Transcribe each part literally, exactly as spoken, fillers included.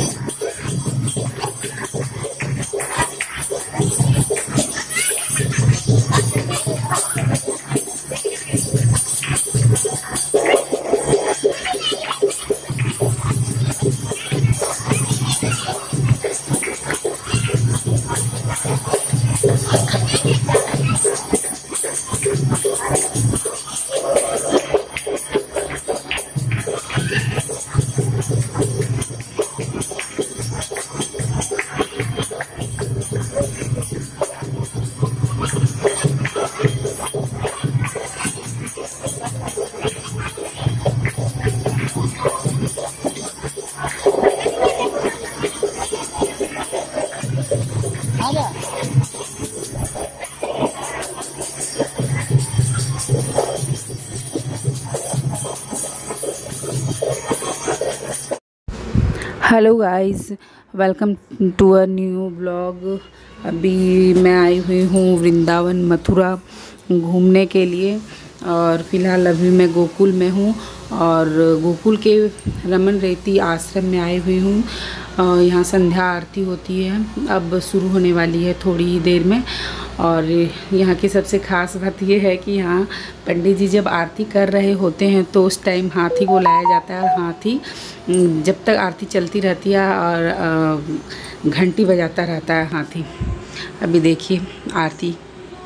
Hello guys, welcome to a new blog. अभी मैं आई हुई हूँ वृंदावन मथुरा घूमने के लिए और फ़िलहाल अभी मैं गोकुल में हूँ और गोकुल के रमन रेती आश्रम में आई हुई हूँ। यहाँ संध्या आरती होती है, अब शुरू होने वाली है थोड़ी ही देर में। और यहाँ की सबसे ख़ास बात यह है कि यहाँ पंडित जी जब आरती कर रहे होते हैं तो उस टाइम हाथी को लाया जाता है और हाथी जब तक आरती चलती रहती है और घंटी बजाता रहता है हाथी। अभी देखिए आरती।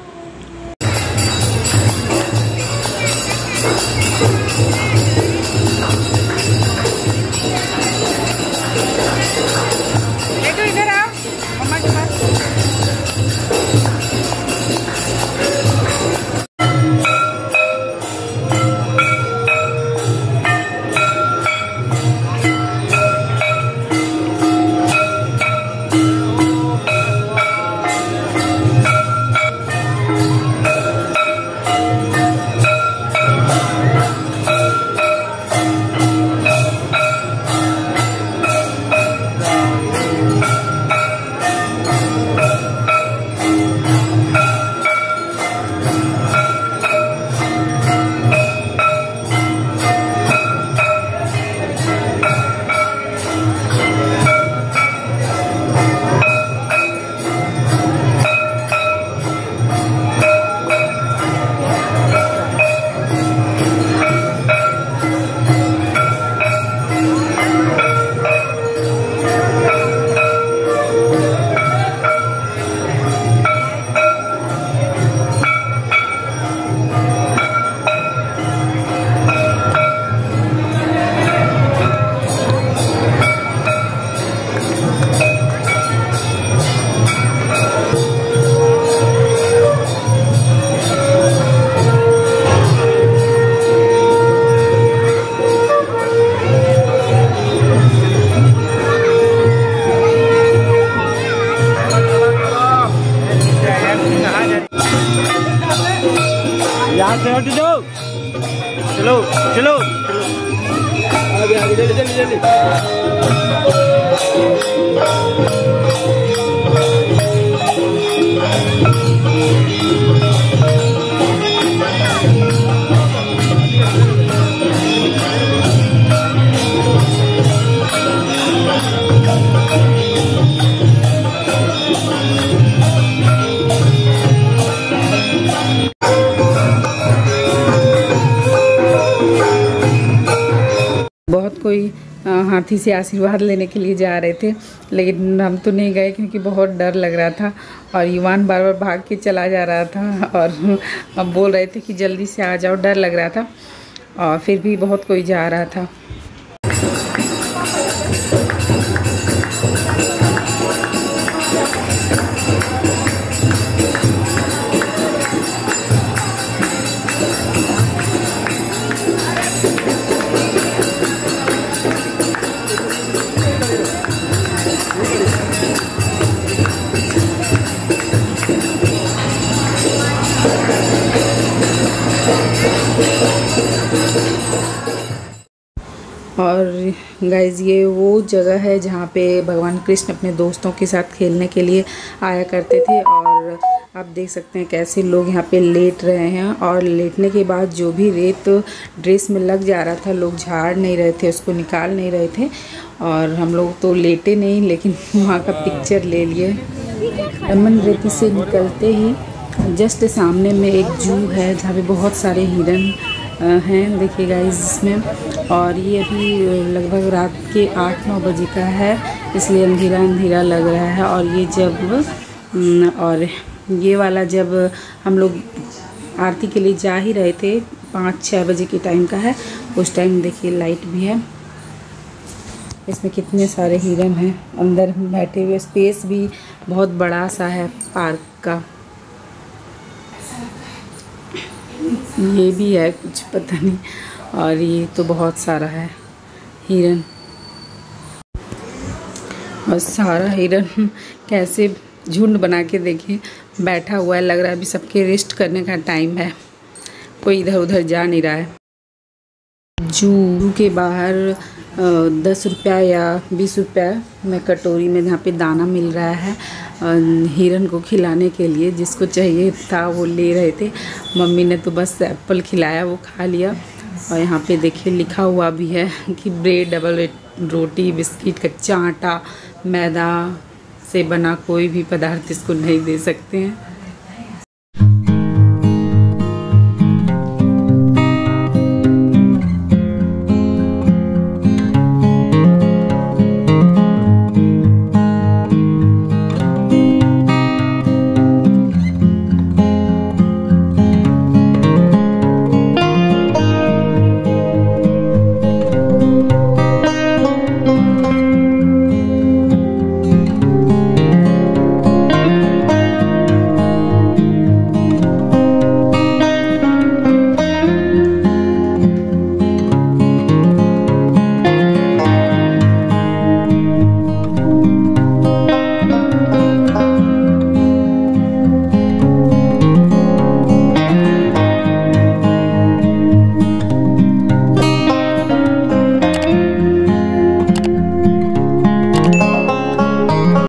इधर आओ मम्मा के पास। यहाँ से हट जाओ, चलो चलो आगे आगे जल्दी जल्दी जल्दी। बहुत कोई हाथी से आशीर्वाद लेने के लिए जा रहे थे, लेकिन हम तो नहीं गए क्योंकि बहुत डर लग रहा था और युवान बार बार भाग के चला जा रहा था और हम बोल रहे थे कि जल्दी से आ जाओ, डर लग रहा था। और फिर भी बहुत कोई जा रहा था। और गाइज़ ये वो जगह है जहाँ पे भगवान कृष्ण अपने दोस्तों के साथ खेलने के लिए आया करते थे। और आप देख सकते हैं कैसे लोग यहाँ पे लेट रहे हैं और लेटने के बाद जो भी रेत ड्रेस में लग जा रहा था लोग झाड़ नहीं रहे थे, उसको निकाल नहीं रहे थे। और हम लोग तो लेटे नहीं, लेकिन वहाँ का पिक्चर ले लिए। रमन रेती से निकलते ही जस्ट सामने में एक जू है जहाँ पे बहुत सारे हिरन हैं, देखिए गाइस इसमें। और ये अभी लगभग रात के आठ नौ बजे का है, इसलिए अंधेरा अंधेरा लग रहा है। और ये जब और ये वाला जब हम लोग आरती के लिए जा ही रहे थे, पाँच छः बजे के टाइम का है, उस टाइम देखिए लाइट भी है। इसमें कितने सारे हिरन हैं अंदर बैठे हुए, स्पेस भी बहुत बड़ा सा है पार्क का। ये भी है कुछ पता नहीं, और ये तो बहुत सारा है हिरन, और सारा हिरन कैसे झुंड बना के देखिए बैठा हुआ है। लग रहा है अभी सबके रेस्ट करने का टाइम है, कोई इधर उधर जा नहीं रहा है। जू के बाहर दस रुपया या बीस रुपया में कटोरी में जहाँ पे दाना मिल रहा है हिरन को खिलाने के लिए। जिसको चाहिए था वो ले रहे थे, मम्मी ने तो बस एप्पल खिलाया, वो खा लिया। और यहाँ पे देखिए लिखा हुआ भी है कि ब्रेड, डबल रोटी, बिस्किट, कच्चा आटा, मैदा से बना कोई भी पदार्थ इसको नहीं दे सकते हैं।